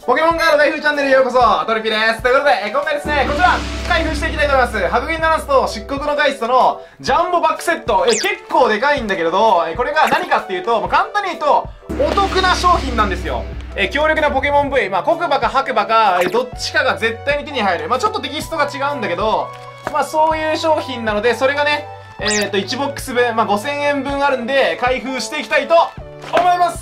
ポケモンカード開封チャンネルへようこそ、トリピです。ということで、今回ですね、こちら、開封していきたいと思います。白銀のランスと漆黒のガイストのジャンボバックセット。結構でかいんだけれど、これが何かっていうと、簡単に言うと、お得な商品なんですよ。強力なポケモン V、黒馬か白馬か、どっちかが絶対に手に入る。ちょっとテキストが違うんだけど、そういう商品なので、それがね、1ボックス分、5000円分あるんで、開封していきたいと思います。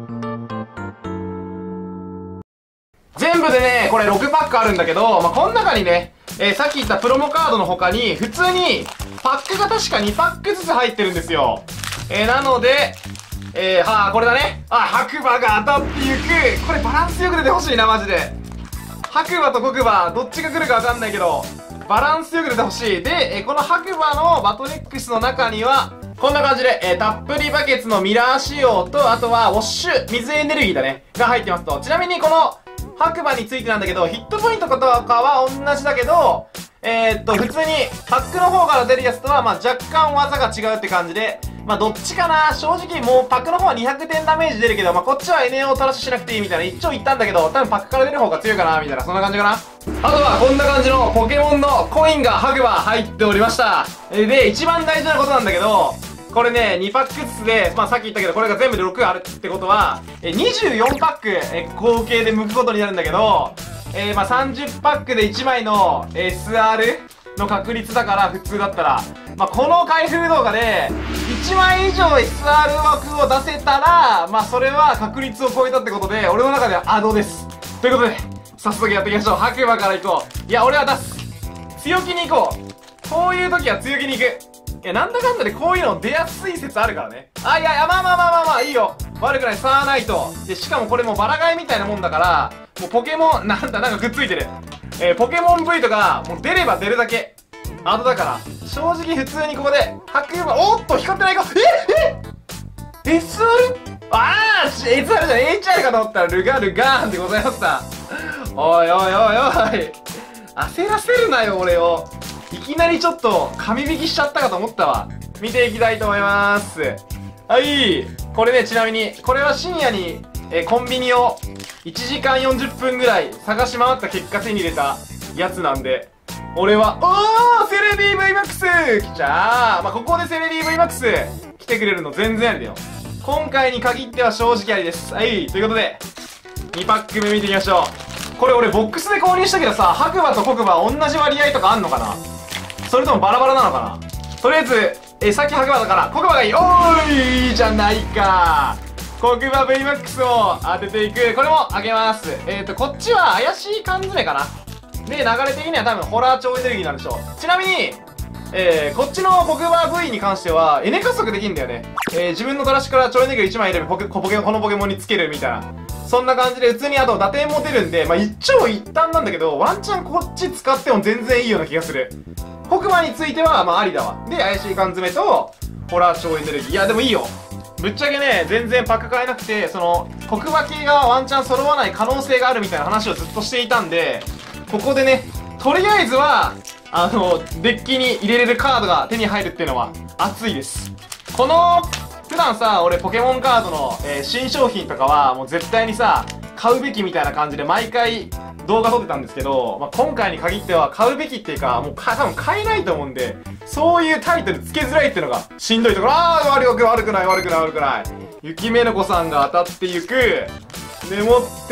全部でね、これ6パックあるんだけど、この中にね、さっき言ったプロモカードの他に、普通に、パックが確か2パックずつ入ってるんですよ。なので、これだね。白馬が当たっていく。これバランスよく出てほしいな、マジで。白馬と黒馬、どっちが来るかわかんないけど、バランスよく出てほしい。で、この白馬のバトネックスの中には、こんな感じで、たっぷりバケツのミラー仕様と、あとは、ウォッシュ、水エネルギーだね、が入ってますと。ちなみにこの、白馬についてなんだけど、ヒットポイントとかは同じだけど、普通に、パックの方から出るやつとは、若干技が違うって感じで、どっちかな、正直もうパックの方は200点ダメージ出るけど、こっちは NA をトラッシュしなくていいみたいな、一応言ったんだけど、多分パックから出る方が強いかな、みたいな、そんな感じかな。あとは、こんな感じのポケモンのコインが白馬入っておりました。で、一番大事なことなんだけど、これね、2パックずつで、さっき言ったけど、これが全部で6あるってことは、24パック、合計で剥くことになるんだけど、30パックで1枚の SR の確率だから、普通だったら、この開封動画で、1枚以上 SR 枠を出せたら、それは確率を超えたってことで、俺の中ではアドです。ということで、早速やっていきましょう。白馬から行こう。いや、俺は出す。強気に行こう。こういう時は強気に行く。なんだかんだでこういうの出やすい説あるからね。いや、いいよ。悪くない、サーナイト。で、しかもこれもうバラ買いみたいなもんだから、もうポケモン、なんかくっついてる。ポケモン V とか、もう出れば出るだけ。アドだから。正直普通にここで、白馬、おっと光ってないか。SR？ SR じゃん、HR かと思ったらルガーンでございました。おい。焦らせるなよ、俺を。いきなりちょっと、神引きしちゃったかと思ったわ。見ていきたいと思います。これね、ちなみに、これは深夜に、コンビニを1時間40分ぐらい探し回った結果手に入れたやつなんで、俺は、セレビー VMAX 来ちゃー。ここでセレビー VMAX 来てくれるの全然ありだよ。今回に限っては正直ありです。ということで、2パック目見ていきましょう。これ俺ボックスで購入したけどさ、白馬と黒馬同じ割合とかあんのかな？それともバラバラなのかな？とりあえず、さっき白馬だから、黒馬がいい。いいじゃないか。黒馬 VMAX を当てていく。これもあげます。こっちは怪しい缶詰かな。で、流れ的には多分ホラー超エネルギーなんでしょう。ちなみに、こっちの黒馬 V に関しては、エネ加速できんだよね。自分のトラッシュから超エネルギー1枚入れるこのポケモンにつけるみたいな。そんな感じで、普通にあと打点も出るんで、一長一短なんだけど、ワンチャンこっち使っても全然いいような気がする。黒馬については、ありだわ。で、怪しい缶詰と、ホラー超エネルギー。いや、でもいいよ。ぶっちゃけね、全然パック買えなくて、黒馬系がワンチャン揃わない可能性があるみたいな話をずっとしていたんで、ここでね、とりあえずは、デッキに入れれるカードが手に入るっていうのは、熱いです。普段さ、俺ポケモンカードの、新商品とかは、もう絶対にさ、買うべきみたいな感じで毎回動画撮ってたんですけど、今回に限っては買うべきっていうか、もう多分買えないと思うんで、そういうタイトルつけづらいっていうのがしんどいところ。悪くない。雪めのこさんが当たっていく。でもって、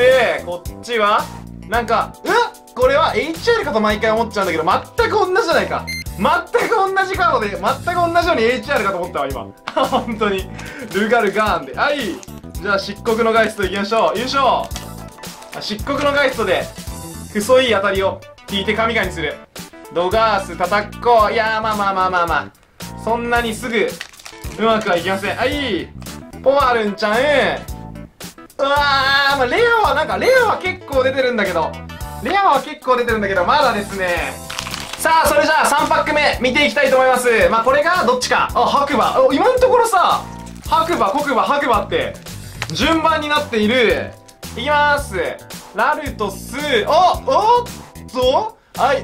こっちは、これは HR かと毎回思っちゃうんだけど、全く同じじゃないか。全く同じカードで、全く同じように HR かと思ったわ、今。本当に。ルガーンで。じゃあ、漆黒のガイスト行きましょう。優勝。漆黒のガイストで、細い当たりを引いて神々にする。ドガース叩こう。いやー、そんなにすぐ、うまくはいきません。ポワルンちゃん。レアは結構出てるんだけど、まだですね。さあ、それじゃあ3パック目見ていきたいと思います。これがどっちか。白馬。今のところさ、白馬、黒馬、白馬って、順番になっている。いきまーす。ラルトス、おっと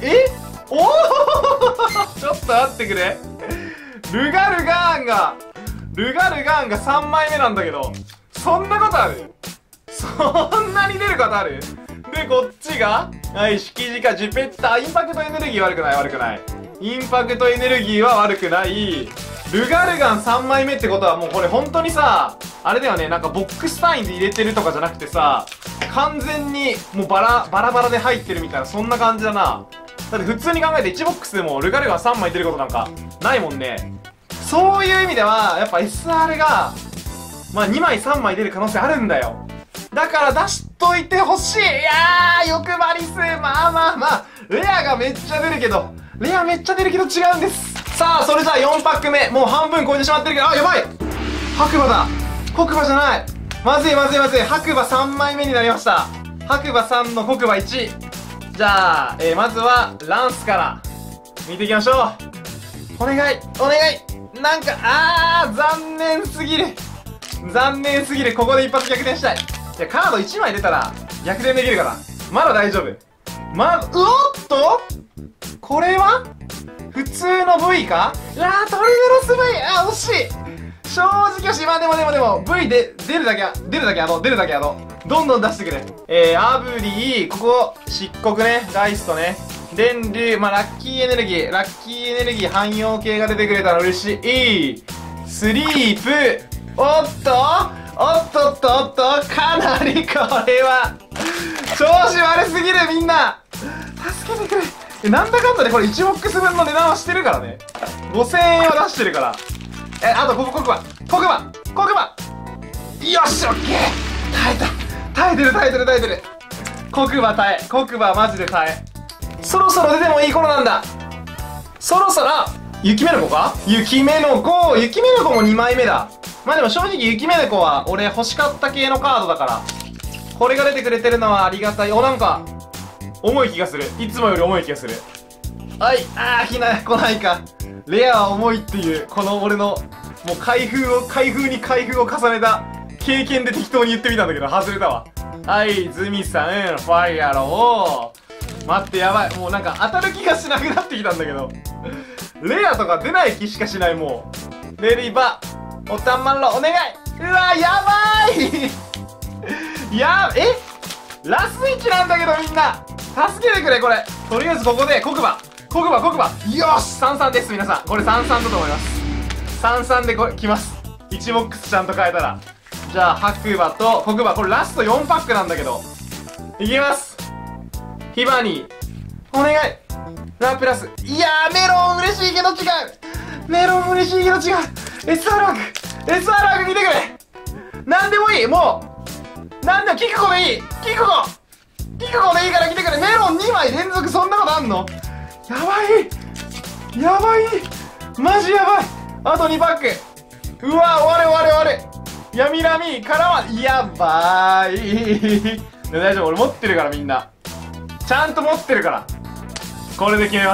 ちょっと待ってくれ。ルガルガーンが3枚目なんだけど、そんなことある？ そんなに出ることある？で、こっちが、はい、敷地かジュペッター。インパクトエネルギー悪くない、悪くない。インパクトエネルギーは悪くない。ルガルガン3枚目ってことはもうこれ本当にさ、あれだよね、なんかボックス単位で入れてるとかじゃなくてさ、完全にもうバラバラで入ってるみたいな、そんな感じだな。だって普通に考えて1ボックスでもルガルガン3枚出ることなんかないもんね。そういう意味では、やっぱ SR が、まあ2枚3枚出る可能性あるんだよ。だから出しといてほしい。いやー、欲張り数、まあまあまあ、レアがめっちゃ出るけど、レアめっちゃ出るけど違うんです。さあ、それじゃあ4パック目。もう半分超えてしまってるけど、あ、やばい！白馬だ！黒馬じゃない！まずいまずいまずい。白馬3枚目になりました。白馬3の黒馬1。じゃあ、まずは、ランスから、見ていきましょう。お願いお願いなんか、残念すぎる。残念すぎる。ここで一発逆転したい。いや、カード1枚出たら、逆転できるから。まだ大丈夫。うおっとこれは普通の V か？うわー、トルネロス V！ 惜しい！正直惜しい。まあでも、V で、出るだけどんどん出してくれ。アブリー、ここ、漆黒ね、ガイストね。電流、まあラッキーエネルギー、汎用系が出てくれたら嬉しい。スリープ、おっと、かなりこれは、調子悪すぎる、みんな！助けてくれ。なんだかんだでこれ1ボックス分の値段はしてるからね。5000円は出してるから。あと、黒馬よし、オッケー！耐えてる。黒馬マジで耐え。そろそろ出てもいい頃なんだ。そろそろ、雪目の子か？雪目の子も2枚目だ。まあでも正直雪目の子は俺欲しかった系のカードだから、これが出てくれてるのはありがたい。なんか、重い気がする。いつもより重い気がする。はい、来ないか。レアは重いっていう、この俺の、もう開封を重ねた経験で適当に言ってみたんだけど、外れたわ。はい、ズミさん、ファイアロー。待って、やばい。もうなんか当たる気がしなくなってきたんだけど。レアとか出ない気しかしない、もう。レリバ、おたまろ、お願い。うわ、やばいラス1なんだけどみんな助けてくれ。これとりあえずここで黒馬よし33です。皆さんこれ33だと思います。33でこれ来ます。1ボックスちゃんと変えたら。じゃあ白馬と黒馬、これラスト4パックなんだけどいきます。ヒバニーお願い。ラプラス、いやー、メロン嬉しいけど違う。SR 枠見てくれ。なんでもいい、もうなんでもキクコでいい。キクコでいいから来てくれ。メロン2枚連続、そんなことあんの？やばいマジやばい。あと2パック。うわ、終わる。闇ラミからはやばい大丈夫、俺持ってるから。みんなちゃんと持ってるから、これで決めます。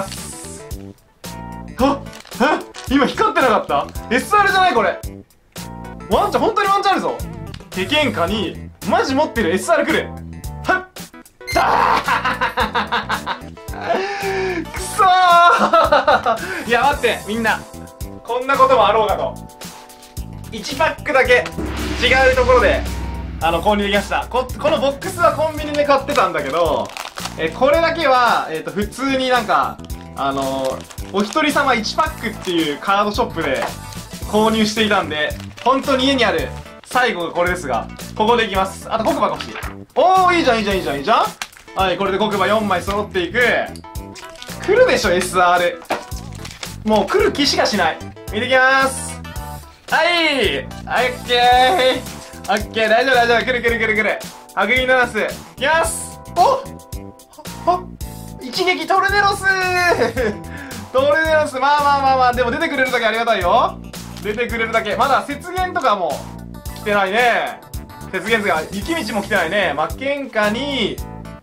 今光ってなかった？ SR じゃないこれ。ワンチャン、本当にワンチャンあるぞ。手喧嘩にマジ持ってる SR 来る。くそーいや待って、みんなこんなこともあろうかと。1パックだけ違うところで購入できました。このボックスはコンビニで買ってたんだけど、これだけは普通になんかお一人様1パックっていうカードショップで購入していたんで、本当に家にある最後がこれですが、ここでいきます。あと黒馬が欲しい。おー、いいじゃん。はい、これで黒馬4枚揃っていく。来るでしょ SR。 もう来る気しかしない。見てきまーす。はい、オッケー、大丈夫。来る。アグリーナナスいきます。一撃トルネロスまあでも出てくれるだけありがたいよ。まだ雪原とかも来てないね。雪道も来てないね。魔剣下に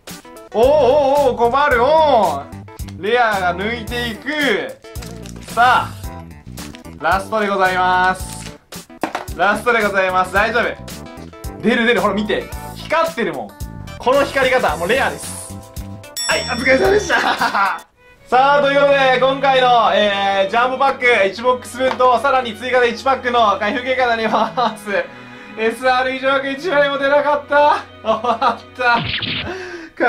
困る。レアが抜いていく。さあラストでございます。大丈夫。出る。ほら見て、光ってるもん。この光り方もうレアです。はい、お疲れ様でしたさあ、ということで今回の、ジャンボパック1ボックス分とさらに追加で1パックの開封結果になります。 SR 以上枠1枚も出なかった。終わった。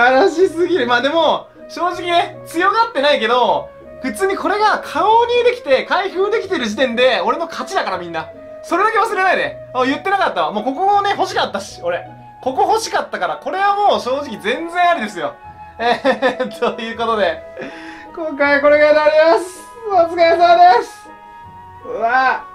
悲しすぎる。まあでも、正直ね、強がってないけど、普通にこれが顔入できて、開封できてる時点で、俺の勝ちだからみんな。それだけ忘れないで。言ってなかったわ。もうここをね、欲しかったし、俺。ここ欲しかったから、これはもう正直全然ありですよ。ということで、今回はこれぐらいになります。お疲れ様です。うわぁ。